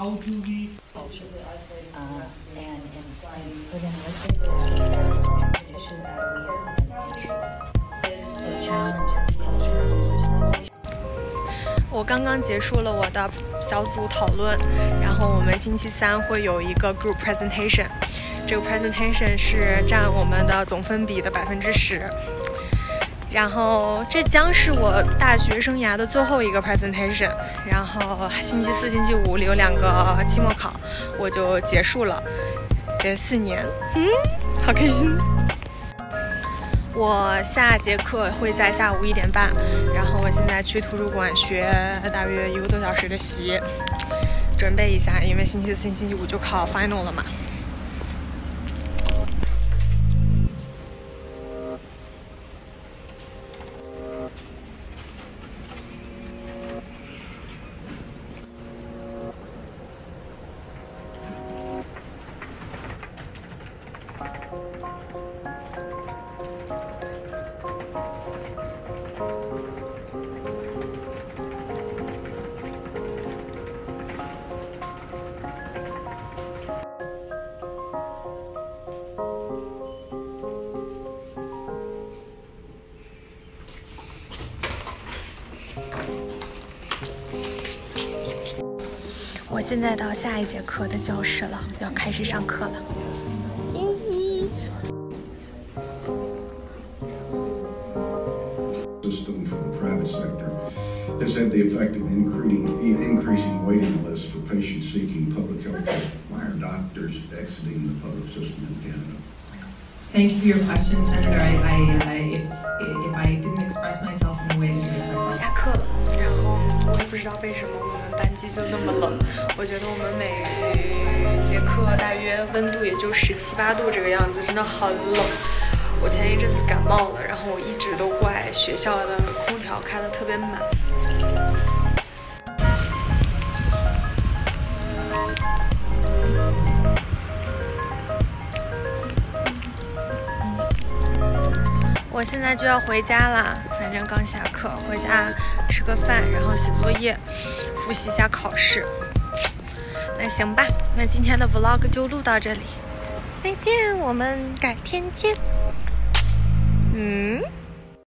how do we and put in logistics, values, traditions, beliefs, and interests. So challenges cultural utilization. 我刚刚结束了我的小组讨论，然后我们星期三会有一个 group presentation， 这个 presentation 是占我们的总分比的10%，然后这将是我大学生涯的最后一个 presentation， 然后星期四、星期五有2个期末考，我就结束了这4年，好开心。我下节课会在下午1点半，然后我现在去图书馆学大约1个多小时的习，准备一下，因为星期四、星期五就考 final 了嘛。我现在到下一节课的教室了，要开始上课了。 System for the private sector has had the effect of increasing waiting lists for patients seeking public health care. Why are doctors exiting the public system in Canada? Thank you for your question, Senator. If I didn't express myself in a way to express 我下课了，然后我也不知道为什么我们班级就那么冷。我觉得我们每节课大约温度也就17、18度这个样子，真的很冷。我前一阵子感冒了，然后我一直都怪学校的空调开得特别满。我现在就要回家啦，反正刚下课，回家吃个饭，然后写作业，复习一下考试。那行吧，那今天的 vlog 就录到这里，再见，我们改天见。